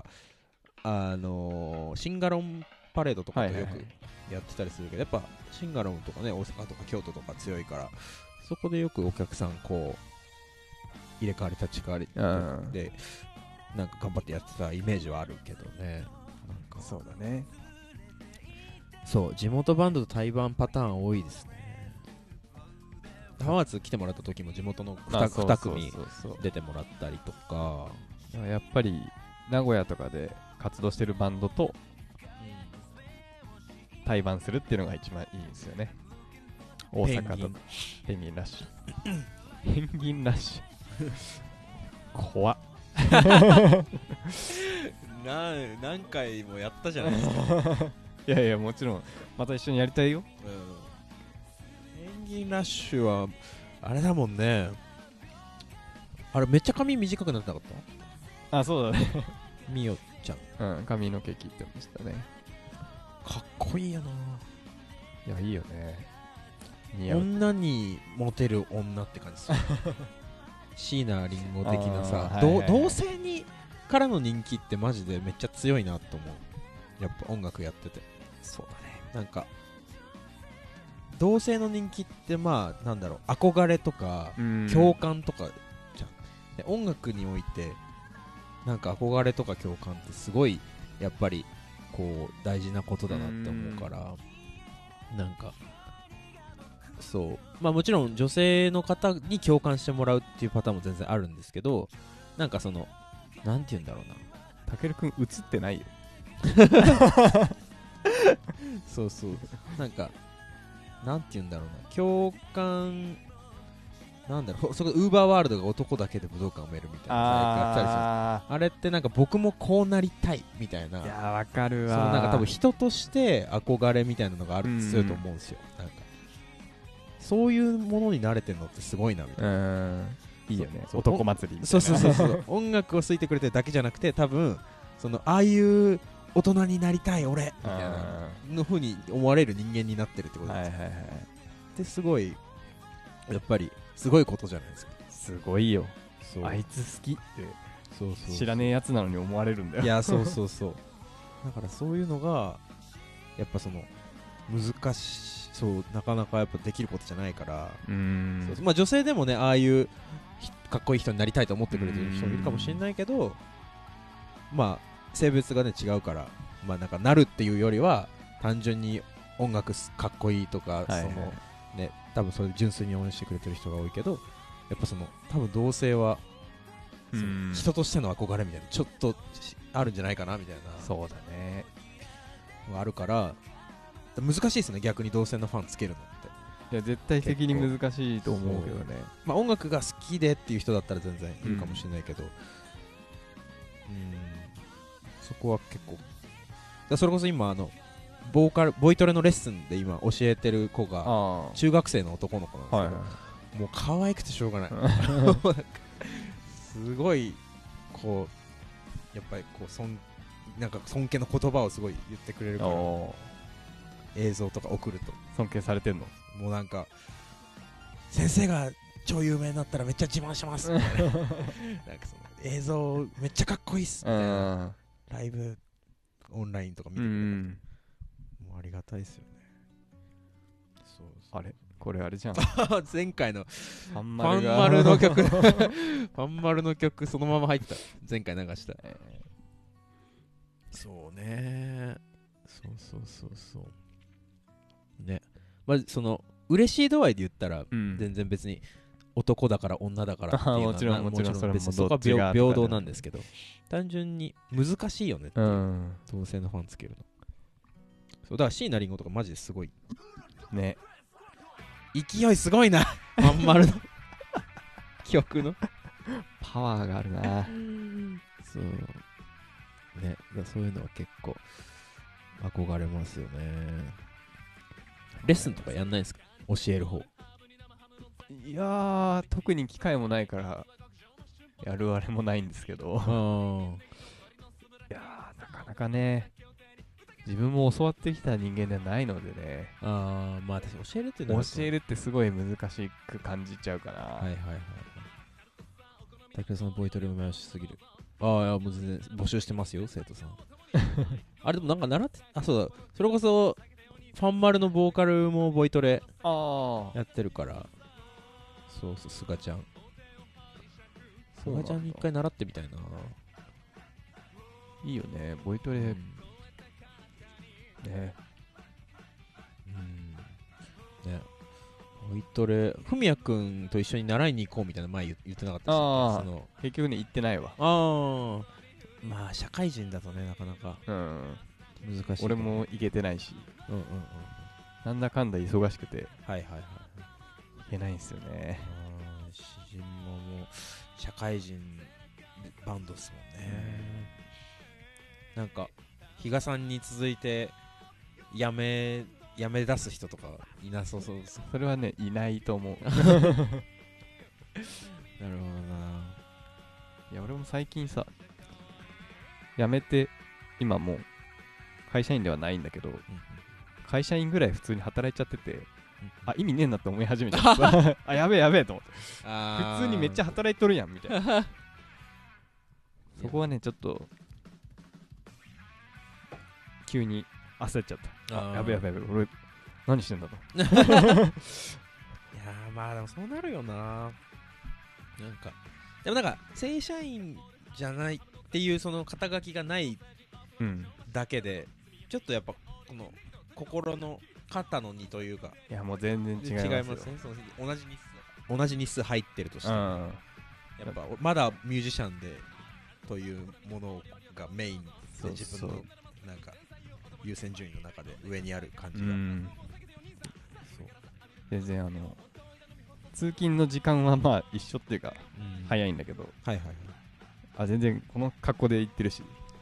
シンガロンパレードとかとよくやってたりするけど、やっぱシンガロンとかね、大阪とか京都とか強いから、そこでよくお客さん入れ替わり立ち替わりでなんか頑張ってやってたイメージはあるけどね。なんかそうだね。 そう地元バンドと対バンパターン多いですね。浜松来てもらった時も地元の 2組出てもらったりとか、 やっぱり名古屋とかで活動してるバンドと対バンするっていうのが一番いいんですよね。大阪とペンギンラッシュペンギンラッシュ怖っ何回もやったじゃないですかいやいや、もちろんまた一緒にやりたいよ。 ペンギンラッシュはあれだもんね。あれめっちゃ髪短くなってなかった？ そうだねみよちゃん、髪の毛切ってましたね。 かっこいいよな。 いや、いいよね。 女にモテる女って感じする椎名林檎的なさ、同性にからの人気ってマジでめっちゃ強いなと思う。やっぱ音楽やってて。 そうだね。 なんか同性の人気ってなんだろう、憧れとか共感とかじゃん。で音楽においてなんか憧れとか共感ってすごいやっぱり大事なことだなって思うから、なんかそうもちろん女性の方に共感してもらうっていうパターンも全然あるんですけど、なんかなんて言うんだろうな、 たけるくん映ってないよそうなんかなんて言うんだろうな、共感なんだろう、そこウーバーワールドが男だけで武道館を埋めるみたいなやったりする。あれってなんか僕もこうなりたいみたいな。 いやわかるわ。 なんか多分人として憧れみたいなのがある強いと思うんですよ。なんかそういうものに慣れてるのってすごいなみたいな。 いいよね。男祭りみたいな。 そう音楽を好いてくれてるだけじゃなくて、多分ああいう大人になりたい俺みたいなの風に思われる人間になってるってことです。ですごいやっぱりすごいことじゃないですか。 すごいよ。あいつ好きって知らねえやつなのに思われるんだよ。 いやそうだからそういうのがやっぱ難しい、なかなかやっぱできることじゃないから、女性でもね、ああいうかっこいい人になりたいと思ってくれてる人もいるかもしれないけど、性別がね違うから、なんかなるっていうよりは単純に音楽かっこいいとか、ね、多分それ純粋に応援してくれてる人が多いけど、やっぱ多分同性は人としての憧れみたいなちょっとあるんじゃないかなみたいな。 そうだね。 あるから難しいですね、逆に同性のファンつけるのって。 いや絶対的に難しいと思うけどね。 音楽が好きでっていう人だったら全然いるかもしれないけど、そこは結構らそれこそ今ボイトレのレッスンで今教えてる子が中学生の男の子なんですけど、はいはい、もう可愛くてしょうがないすごいこうやっぱりこうなんか尊敬の言葉をすごい言ってくれるから、映像とか送ると尊敬されてんの。 もうなんか先生が超有名になったらめっちゃ自慢しますみたいななんかその映像めっちゃかっこいいっすみたいな、ライブオンラインとか見てくれる、もうありがたいですよね。そうあれこれあれじゃん前回のファンマルの曲ファンマルの曲そのまま入ってた、前回流した、そうね、そうね。まずその嬉しい度合いで言ったら、全然別に男だから女だからっていうのはもちろん別にそこは平等なんですけど、単純に難しいよねっていう、同性のファンつけるの。そうだから椎名林檎とかマジですごいね、 勢いすごいなまん丸の曲のパワーがあるなそうね、そういうのは結構憧れますよね。レッスンとかやんないですか、教える方。 いやー特に機会もないからやるあれもないんですけどいやーなかなかね、自分も教わってきた人間ではないのでね。 まあ私教えるっていうのは教えるってすごい難しく感じちゃうかな。 はいはいはい。だけどそのボイトレもやしすぎる。いやもう全然募集してますよ生徒さんあれでもなんか習ってそうだ、それこそファンマルのボーカルもボイトレやってるから、そうそう、すがちゃんに一回習ってみたいな。 いいよねボイトレ、ね、 ね、ボイトレ、ふみやくんと一緒に習いに行こうみたいな前言ってなかったですよね。 結局ね行ってないわ。 まあ社会人だとねなかなか難しい。 俺も行けてないし、なんだかんだ忙しくて行けないんですよね。 詩人もう社会人バンドっすもんね。なんか比嘉さんに続いて辞め出す人とかいなそうそうです。 それはねいないと思うなるほどな。いや俺も最近さ辞めて今もう会社員ではないんだけど、会社員ぐらい普通に働いちゃってて、意味ねえなって思い始めちゃったやべえと思って普通にめっちゃ働いとるやんみたいなそこはねちょっと急に焦っちゃった。やべえ俺何してんだといやまあでもそうなるよな。でもなんか正社員じゃないっていうその肩書きがないだけで、ちょっとやっぱこの心の肩の荷というか、 いやもう全然違いますね。 その同じ日数入ってるとしても、やっぱまだミュージシャンでというものがメインで自分のなんか優先順位の中で上にある感じが、 そう全然通勤の時間はまあ一緒っていうか早いんだけど、全然この格好で行ってるし、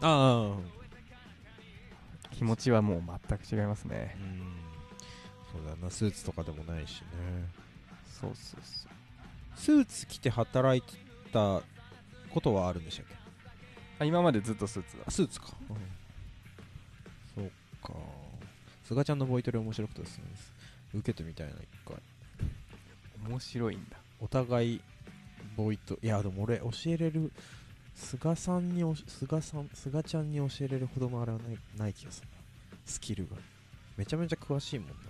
気持ちはもう全く違いますね。 そうだな、スーツとかでもないしね。 そうスーツ着て働いてたことはあるんでしたっけ？今までずっとスーツだ。 スーツか、そうか。すがちゃんのボイトレ面白くてですね、受けてみたいな一回。 面白いんだ。 お互いボイト、いやでも俺教えれる、すがちゃんに教えれるほどのあれはない気がするな。スキルがめちゃめちゃ詳しいもんな。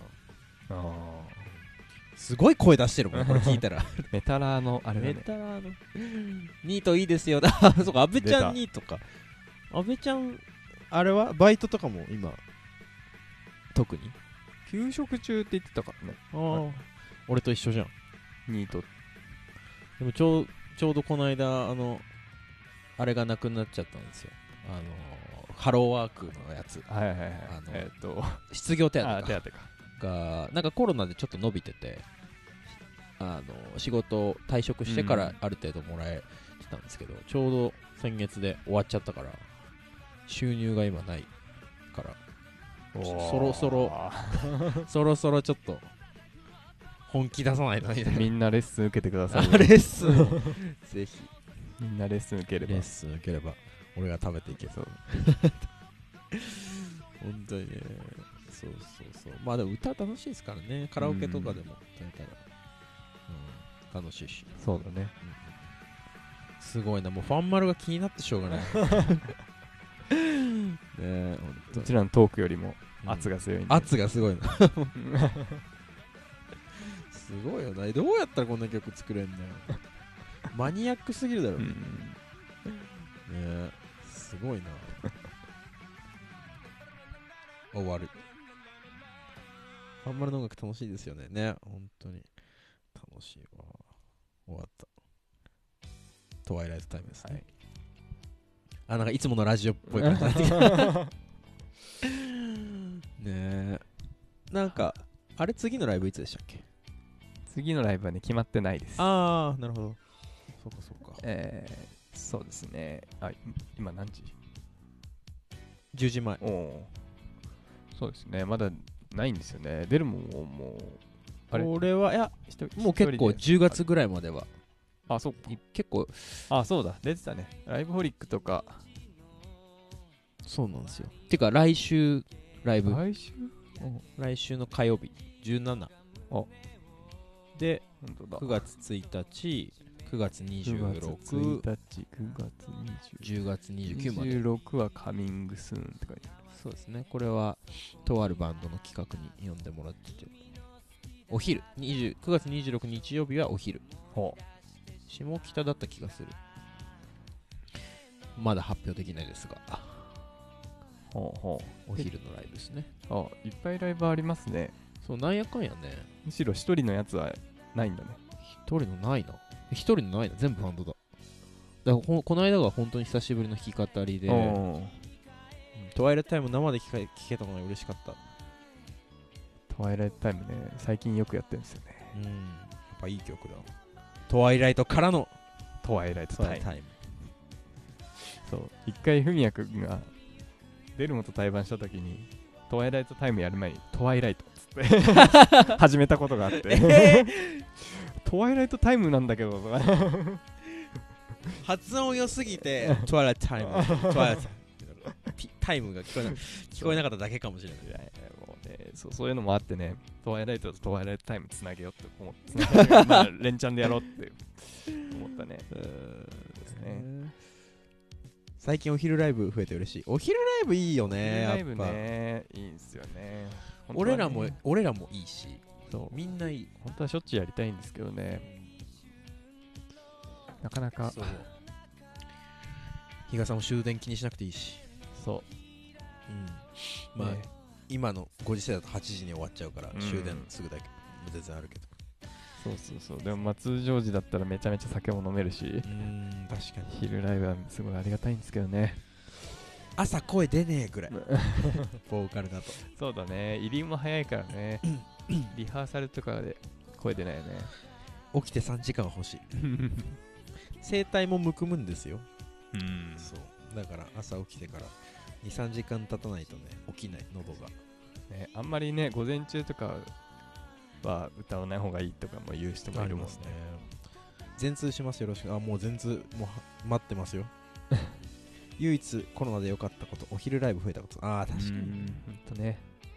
すごい声出してるもんこれ聞いたらメタラーのあれだね。 メタラーのニートいいですよそうか、阿部ちゃんニートか。阿部ちゃんあれはバイトとかも今特に休職中って言ってたからね。 俺と一緒じゃんニート。 でもちょうどこの間あれがなくなっちゃったんですよ。ハローワークのやつ。失業手当がなんかコロナでちょっと伸びてて、仕事退職してからある程度もらえてたんですけど、ちょうど先月で終わっちゃったから収入が今ないからそろそろちょっと本気出さないとみたいな。 みんなレッスン受けてくださいよ。 レッスンぜひみんなレッスン受ければ。 レッスン受ければ俺が食べていけそう本当にね。そうまあでも歌楽しいですからね。カラオケとかでも歌えたら、楽しいし。 そうだね、 すごいな、もうファンマルが気になってしょうがないねえ、 うちらのトークよりも圧が強いんで、 圧がすごいなすごいよな。どうやったらこんな曲作れんだよマニアックすぎるだろ、ねえ、すごいな終わる。ファンマルの音楽楽しいですよね。ね、本当に楽しいわ。終わった。トワイライトタイムですね、はい、なんかいつものラジオっぽい感じになってきたねえ。なんかあれ次のライブいつでしたっけ？ 次のライブはね決まってないです。 ああ、なるほど。そうかそうですね。今何時 ？10時前。 そうですね、まだないんですよね。出るもんもうこれはいやもう結構10月ぐらいまでは。 そうか、 結構。 そうだ、出てたね。ライブホリックとか。 そうなんですよ。てか来週ライブ、 来週の火曜日17で、 本当だ、 9月1日9月26、 9月1日、9月 20、10月29まで。 26はカミングスーンって書いてある。 そうですね。これはとあるバンドの企画に呼んでもらってて、お昼9月26日曜日はお昼、下北だった気がする。まだ発表できないですが、お昼のライブですね。 いっぱいライブありますね。 そう、なんやかんやね。 むしろ一人のやつはないんだね。 一人のないな。全部バンドだ。だからこの間が本当に久しぶりの弾き語りで、トワイライトタイム生で聴けたのが嬉しかった。 トワイライトタイムね、最近よくやってるんですよね。 やっぱいい曲だ。トワイライトからのトワイライトタイム。そう、一回フミヤ君がデルモと対バンした時にトワイライトタイムやる前にトワイライトっつって始めたことがあってトワイライトタイムなんだけど発音良すぎてトワイライトタイムタイムが聞こえなかっただけかもしれない。 もうね、そういうのもあってね、トワイライトとトワイライトタイムつなげようって思ってまあ連チャンでやろうって思ったね。ですね。 最近お昼ライブ増えて嬉しい。お昼ライブいいよね。 ライブね、いいんすよね。 俺らもいいし、みんないい。 本当はしょっちゅうやりたいんですけどね、なかなか。 比嘉さんも終電気にしなくていいし。 そう。 まあ、今のご時世だと8時に終わっちゃうから、終電すぐだけ全然あるけど。 そう。でも松ジョージだったらめちゃめちゃ酒も飲めるし、 確かに昼ライブはすごいありがたいんですけどね。 朝声出ねえぐらいボーカルだと。 そうだね、入りも早いからねリハーサルとかで声出ないよね。 起きて3時間欲しい声帯もむくむんですよ。そうだから朝起きてから 2,3 時間経たないとね、起きない、喉がね。あんまりね、午前中とかは歌わない方がいいとかも言う人もいるもんね。 全通します、よろしく。もう全通もう待ってますよ唯一コロナで良かったこと、お昼ライブ増えたこと。確かにほんとね。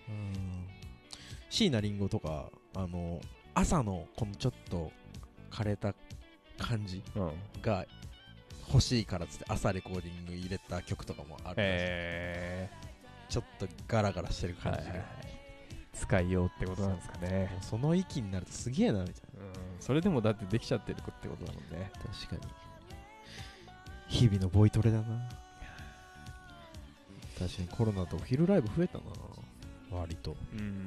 椎名林檎とか朝のこのちょっと枯れた感じが欲しいからつって朝レコーディング入れた曲とかもある。ちょっとガラガラしてる感じが、 使いようってことなんですかね。 その域になるとすげえなみたいな。 それでもだってできちゃってるってことだもんね。 確かに日々のボイトレだな。確かにコロナとお昼ライブ増えたな、割と。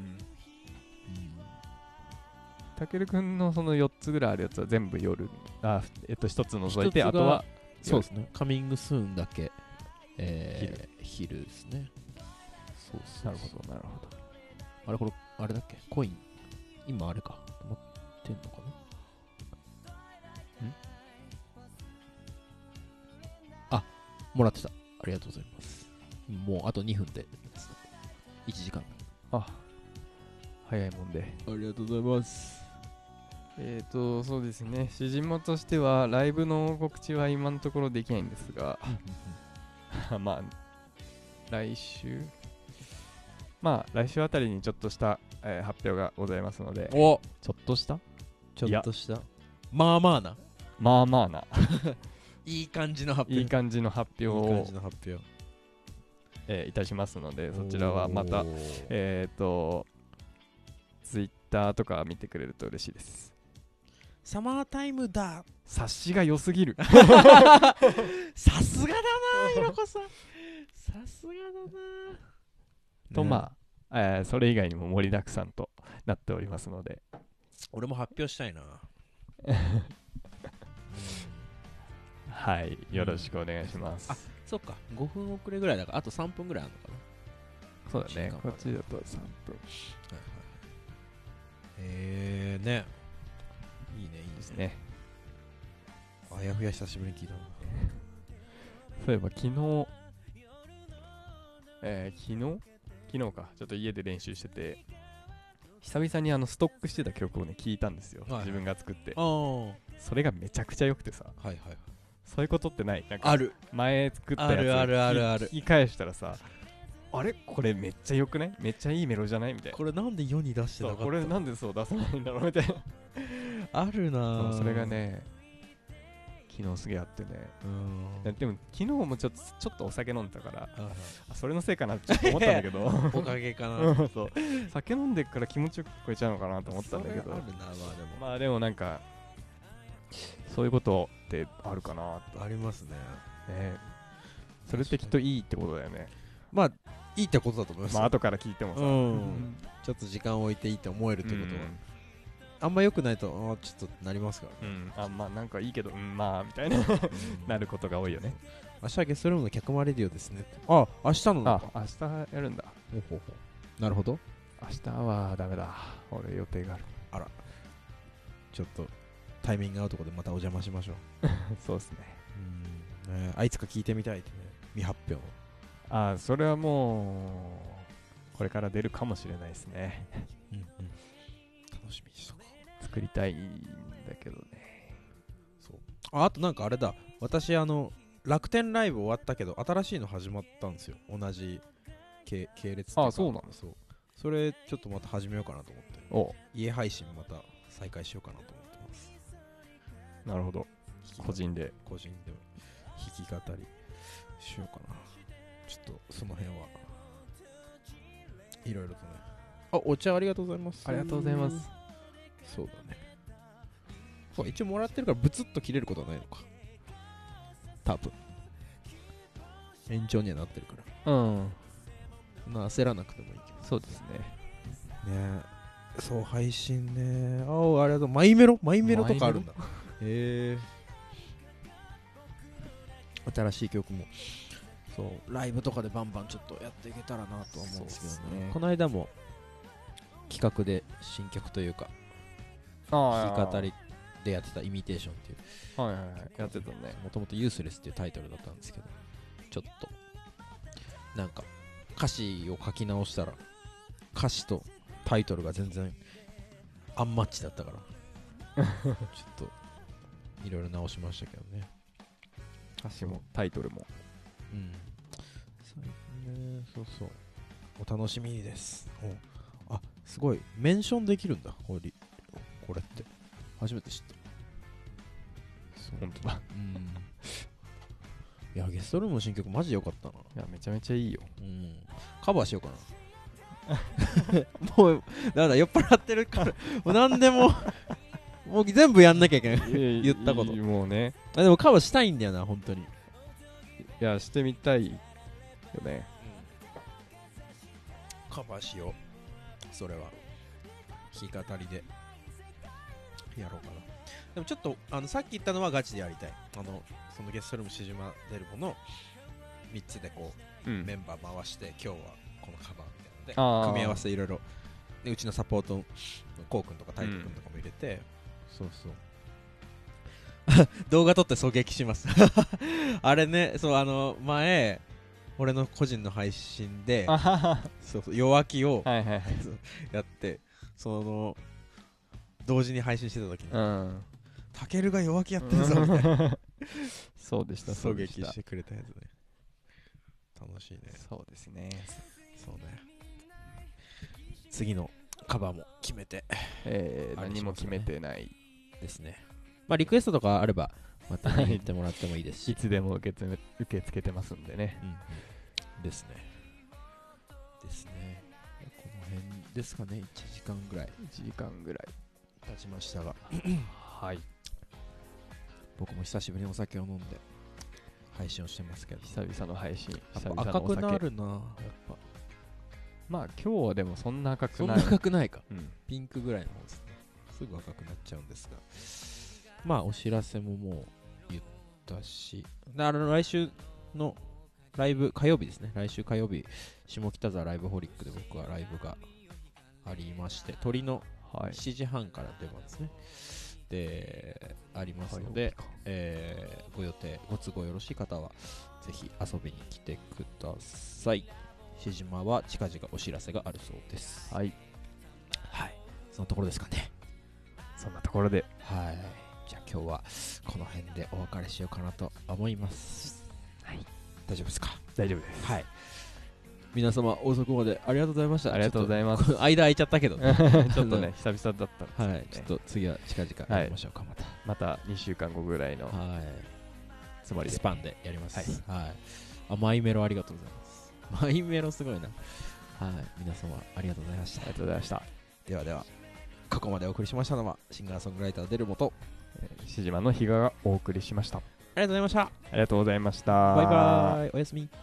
たけるくんのその4つぐらいあるやつは全部夜、1つ除いて、あとはそうですね、カミングスーンだけ、昼ですね。 なるほど。 あれ、これあれだっけ、コイン今あれか持ってんのかな。もらってた。ありがとうございます。もうあと2分で 1時間。 あ、早いもんで。 ありがとうございます。 そうですね、しじもとしてはライブの告知は今のところできないんですがまあ来週あたりにちょっとした、発表がございますので。 お、 ちょっとしたまあまあな。 まあまあな。 いい感じの発表。 いい感じの発表をいたしますので、そちらはまたツイッターとか見てくれると嬉しいです。 サマータイムだ。 察しが良すぎる。 さすがだな、ひろこさん。さすがだな。 と、まあ、それ以外にも盛りだくさんとなっておりますので、 俺も発表したいな。 はい、よろしくお願いします。 あ、そっか、5分遅れぐらいだから、あと3分ぐらいあるのかな。 そうだね、こっちだと3分。 ね、いいね、いいですね。あやふや久しぶりに聞いたな。 そういえば昨日か、ちょっと家で練習してて、久々にストックしてた曲をね聞いたんですよ、はいはい、自分が作って。それがめちゃくちゃ良くてさ、はいはいはい、そういうことってない？なんかある、 前作ったやつを聞き返したらさ、あれこれめっちゃ良くない？めっちゃいいメロじゃないみたいな。 これなんで世に出してなかった？ これなんでそう出さないんだろうみたいなあるなぁ。 それがね、昨日すげえあってね。でも昨日もちょっとお酒飲んだからそれのせいかなってちょっと思ったんだけどおかげかなそう酒飲んでから気持ちよく聞こえちゃうのかなと思ったんだけど、まあでもなんかそういうことってあるかなと。 ありますね。 それってきっといいってことだよね。 まあいいってことだと思います。 まあ後から聞いてもさ、 ちょっと時間を置いていいって思えるってことは、あんま良くないとちょっとなりますからね。 まあなんかいいけどまあみたいななることが多いよね。 明日はゲストルームの客間レディオですね。あ、明日の明日やるんだ。 なるほど。 明日はダメだ、俺予定がある。 あら、ちょっとタイミング合うとこでまたお邪魔しましょうそうですね。 あいつか聞いてみたいってね、未発表。 それはもうこれから出るかもしれないですね楽しみにしとこう。作りたいんだけどね。 そう。あとなんかあれだ、私楽天ライブ終わったけど新しいの始まったんですよ、同じ系列っていうか。 そうなの。 それちょっとまた始めようかなと思って、家配信また再開しようかなと思ってます。 なるほど。個人で弾き語りしようかな。ちょっとその辺はいろいろとね。お茶ありがとうございます。 ありがとうございます。 そうだね。一応もらってるからブツッと切れることはないのか、多分。延長にはなってるから。焦らなくてもいいけど。 そうですね。 ね、そう、配信ね。ありがとう。マイメロとかあるんだ。新しい曲もそうライブとかでバンバンちょっとやっていけたらなとは思うんですけどね。この間も企画で新曲というか弾き語りでやってたイミテーションっていう、 やってたね。 もともとユースレスっていうタイトルだったんですけど、ちょっとなんか歌詞を書き直したら歌詞とタイトルが全然アンマッチだったからちょっといろいろ直しましたけどね。 歌詞もタイトルもそうお楽しみです。すごいメンションできるんだ、これって初めて知った。 本当だ。 いや、ゲストルームの新曲マジ良かったな。いや、めちゃめちゃいいよ。 カバーしようかなもうだ酔っ払ってるからもう何でももう全部やんなきゃいけない言ったこと。 もうね。 でもカバーしたいんだよな、本当に。 いや、してみたいよね。 カバーしよう。それは弾き語りでやろうかな。でもちょっとさっき言ったのはガチでやりたい。そのゲストルームしじまデルボの3つでこう、メンバー回して今日はこのカバーみたいなので組み合わせいろいろで、うちのサポートコウ君とかタイト君とかも入れて、動画撮って狙撃しますあれね、そう前俺の個人の配信であははそうそう弱気をはいはいはいやって同時に配信してた時にうんタケルが弱気やってるぞみたいなそうでした狙撃してくれたやつね。楽しいね。 そうですね。 そうね。次のカバーも決めて、 何も決めてないですね。まあリクエストとかあればまた言ってもらってもいいですしいつでも受け付けてますんでね、 ですねですね。この辺ですかね。1時間ぐらい 1時間ぐらい経ちましたがはい僕も久しぶりにお酒を飲んで配信をしてますけど、 久々の配信、 やっぱ赤くなるな。やっぱまあ今日はでもそんな赤くそんなない赤くないか、 ピンクぐらいの方ですね。すぐ赤くなっちゃうんですが、まあお知らせももう言ったし、来週のライブ火曜日ですね。来週火曜日下北沢ライブホリックで僕はライブがありまして、鳥の7時半から出番ですね。でありますので、ご予定ご都合よろしい方はぜひ遊びに来てください。しじまは近々お知らせがあるそうです。 はいはい、そのところですかね。 そんなところで、 はい、じゃあ今日はこの辺でお別れしようかなと思います。はい、大丈夫ですか？ 大丈夫です。 はい、皆様遅くまでありがとうございました。 ありがとうございます。 間空いちゃったけど、ね、 ちょっとね久々だったんですけど、ね、 はい、ちょっと次は近々やりましょうか。 また2週間後ぐらいのつもりでスパンでやります。はい、あ、マイメロありがとうございます。マイメロすごいな。はい、皆様ありがとうございました。 ありがとうございました。 ではでは、ここまでお送りしましたのはシンガーソングライターデルモとしじまの比嘉がお送りしました。 ありがとうございました。 ありがとうございました。 バイバイ、おやすみ。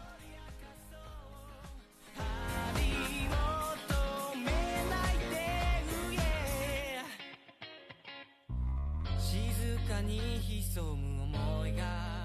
静かに潜む想いが